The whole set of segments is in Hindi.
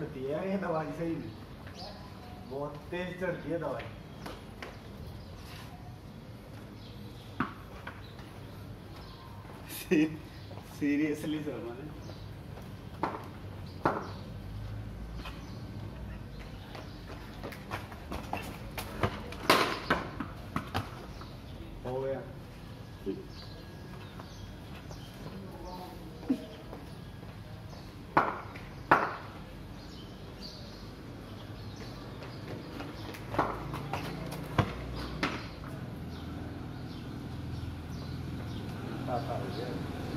चढ़ती है ये दवाई, सही में बहुत तेज चढ़ती है दवाई। सीरियसली सर मैंने हो गया। हो गया।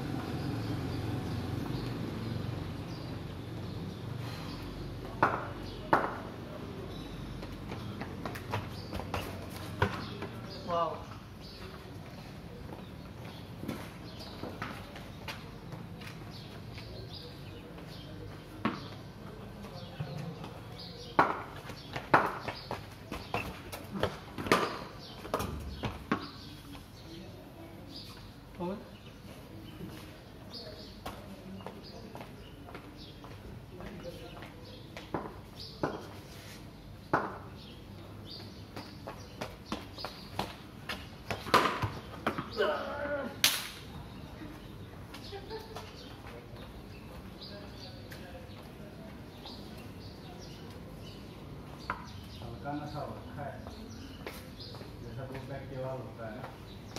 वाह और हल्का नशा हो रखा है, जैसा वो एक्टिवा होता है।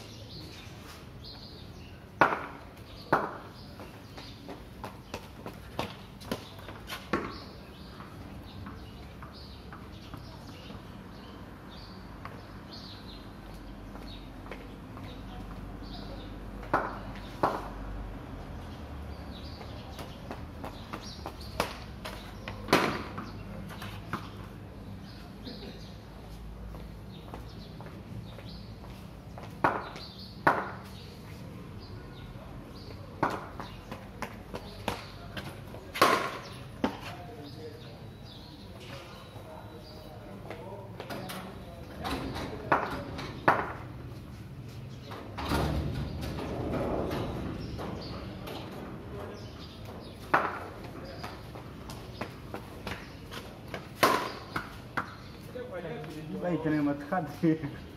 भाई इतने मत खा दे।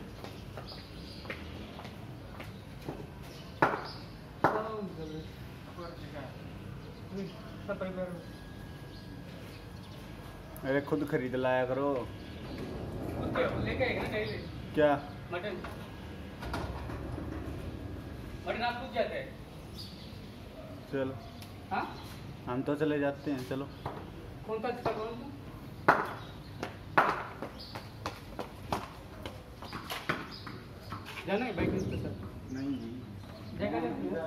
अरे खुद खरीद लाया करो। लेके आएगा ना डेली क्या मटन? मटन आप पूछ जाते हैं? चलो हाँ हम तो चले जाते हैं, चलो। कौन सा अच्छा कौन सा? जाना है बाइक पे सर? नहीं जगह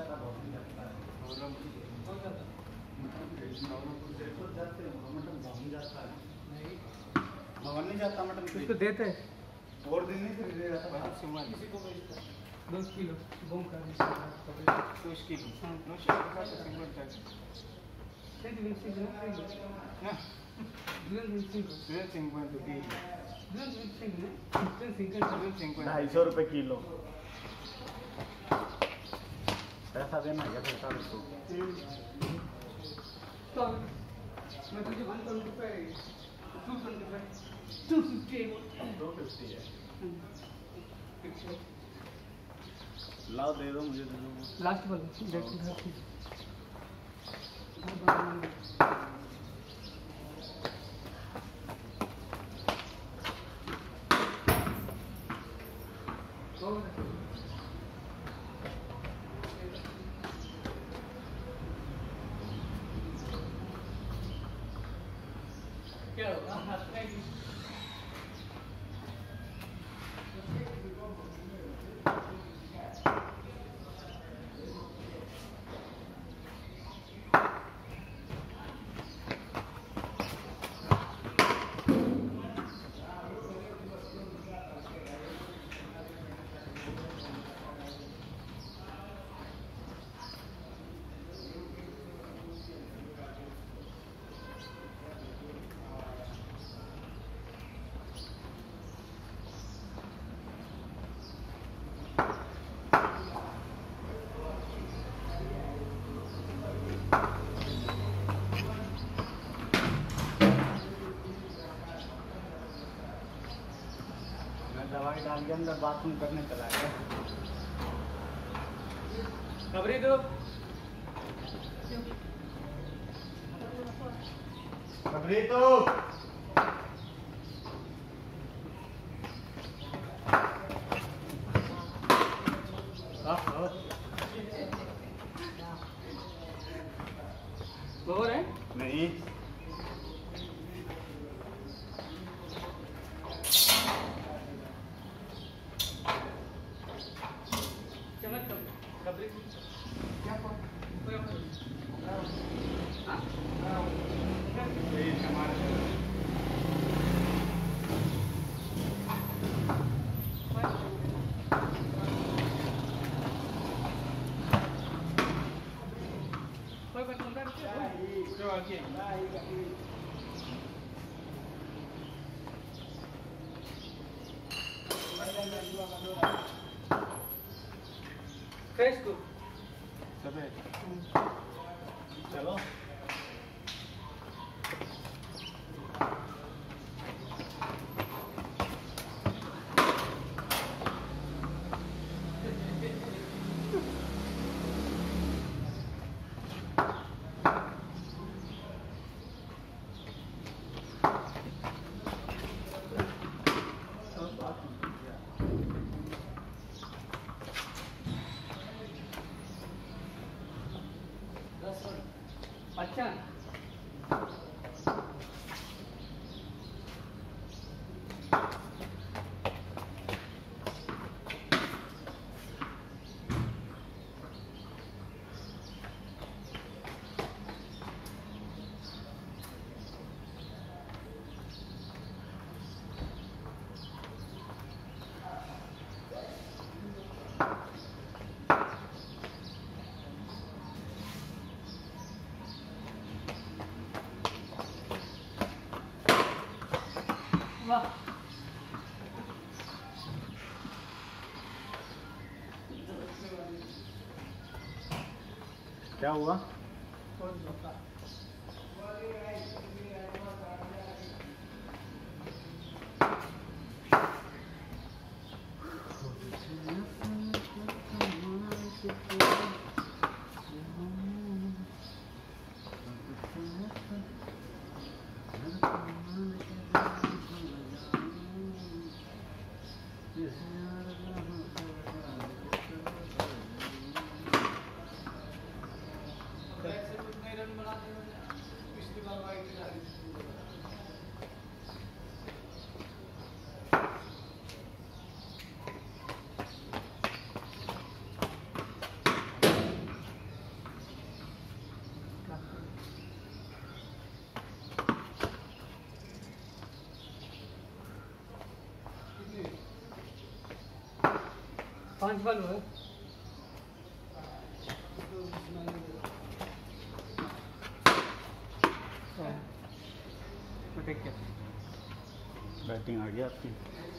भवन नहीं जाता मटन पे। इसको देते और दिन नहीं खरीदे जाता किसी को 2 किलो बम कर 2 किलो। ₹250 किलो। पैसा देना क्या सरकार को? मैं तुझे 125 250 250 है। लाओ दे दो मुझे, दे दो। लास्ट वाला क्या होगा? दवाई डाल के अंदर बाथरूम करने चला गया। खबरी दो। खबरी तो गोबर है? नहीं। चमक खबरी क्या हाँ? फ्रेश को चलो अच्छा वाह क्या हुआ? पांच बालू है बैटिंग आ गया आपकी।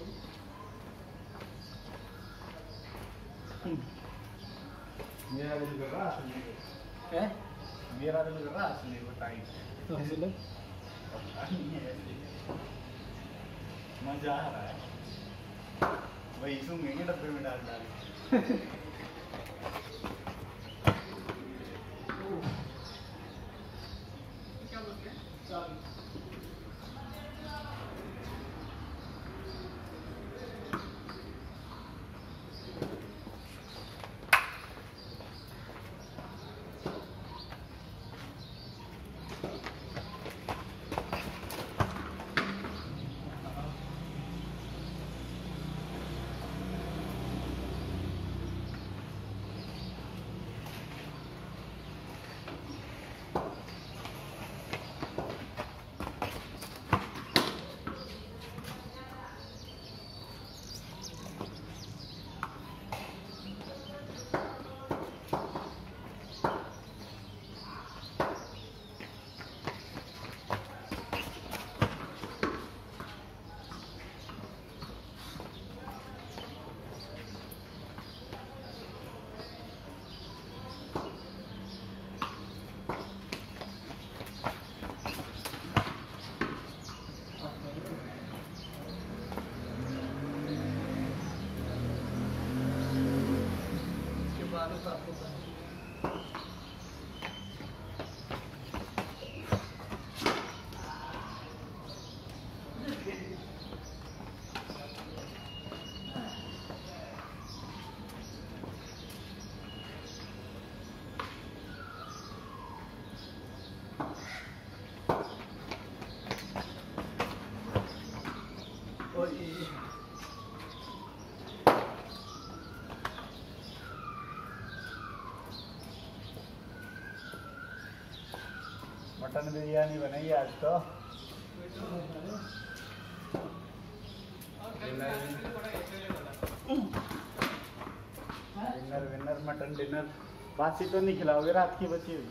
मेरा दिल कर रहा है, मेरा दिल कर रहा है बताइए। मजा आ रहा है, वही सूंघेंगे डब्बे में डाल डाल। मटन बिरयानी बनाई आज तो। डिनर विनर मटन डिनर बासी तो नहीं खिलाओगे रात की बची हुई?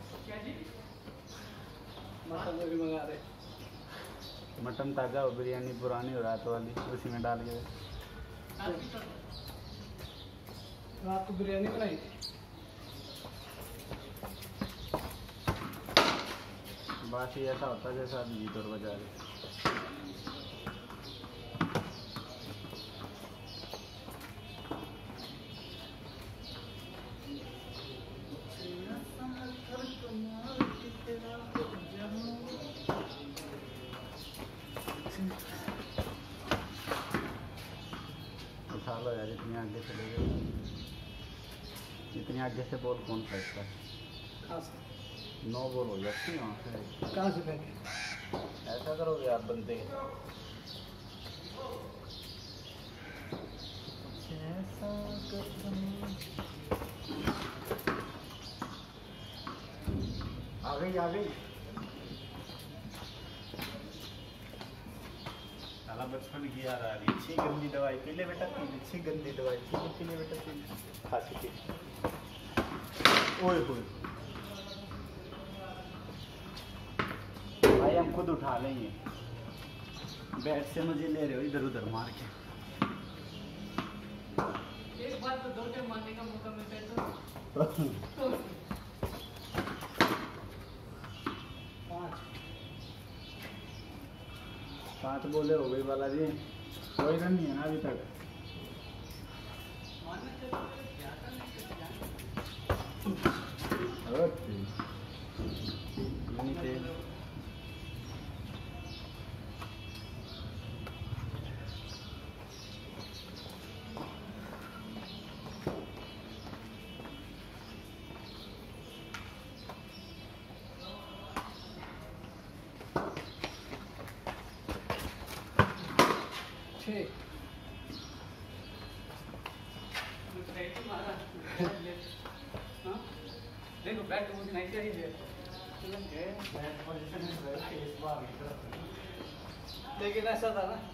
मटन भी मंगा रहे। मटन ताजा हो, बिरयानी पुरानी हो रात वाली, उसी में डाल के। रात को बिरयानी बनाई थी। बासी ऐसा होता है जैसा अभी जीत और बजा रहे। उठा लो यार, इतनी आगे चले गए। इतनी आगे से बॉल कौन फेंकता है? नो बॉल हो जाती है वहाँ से। कहाँ से फेंके? ऐसा करोगे आप बनते आ गई आ गई। साला बचपन की याद आ रही। अच्छी गंदी दवाई पी ले बेटा, पी ले। अच्छी गंदी दवाई पी ले बेटा, पी ले। खांसी की। ओए होए भाई, हम खुद उठा लेंगे। बैट से मुझे ले रहे हो इधर उधर मार के। एक बार तो 2 टाइम मारने का मौका मिलता है तो 5 बोले हो गई बालाजी। कोई रन नहीं है ना अभी तक। मारना चाहिए क्या करना चाहिए। ठीक देखो बैट मुझे नहीं चाहिए, लेकिन ऐसा था ना।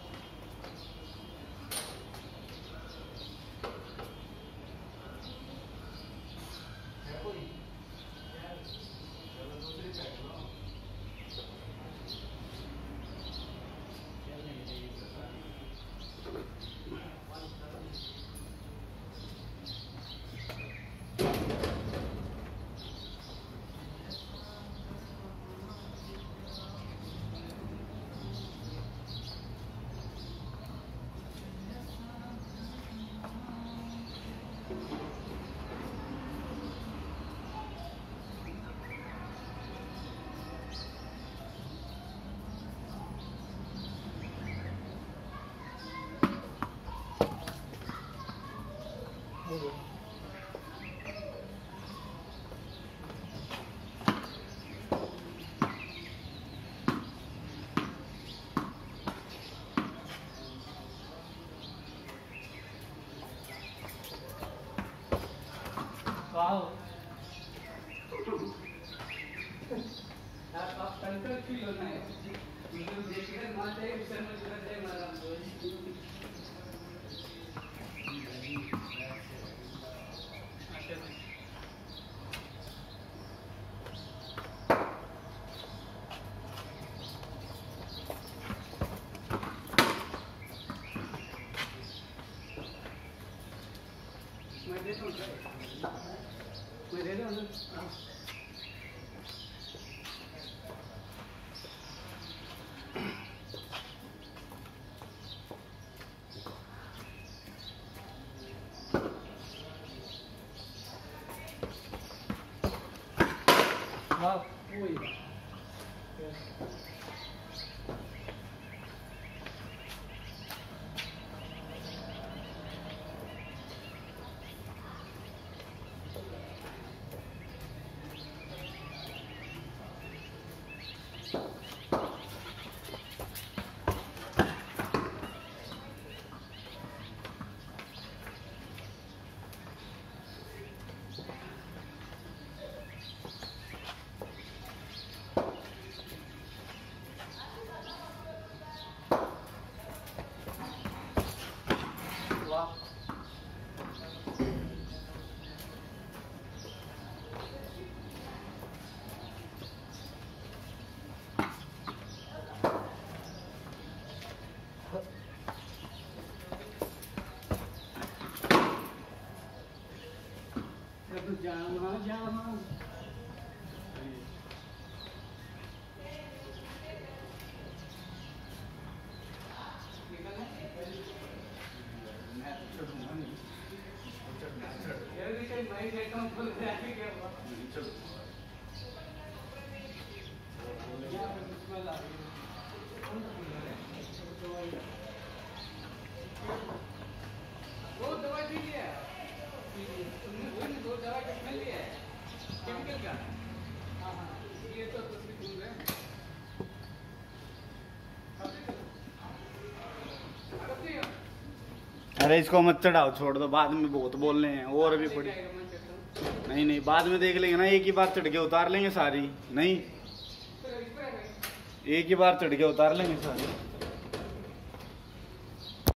वाह आप कंट्रोल फील होना है, वीडियो देखकर मार जाए, उसे मत कर जाए मारा हमको। मैं दे दूँ ना। वाह वही जामा जामा वो दवाई पी लिया दो दवाई का स्मेल लिया है केमिकल का हाँ हाँ ये तो कुछ भी दूर है अरे इसको मत चढ़ाओ, छोड़ दो, बाद में बहुत बोल रहे हैं और भी पड़ी। नहीं नहीं, बाद में देख लेंगे ना, एक ही बार चढ़ के उतार लेंगे सारी। नहीं, एक ही बार चढ़ के उतार लेंगे सारी।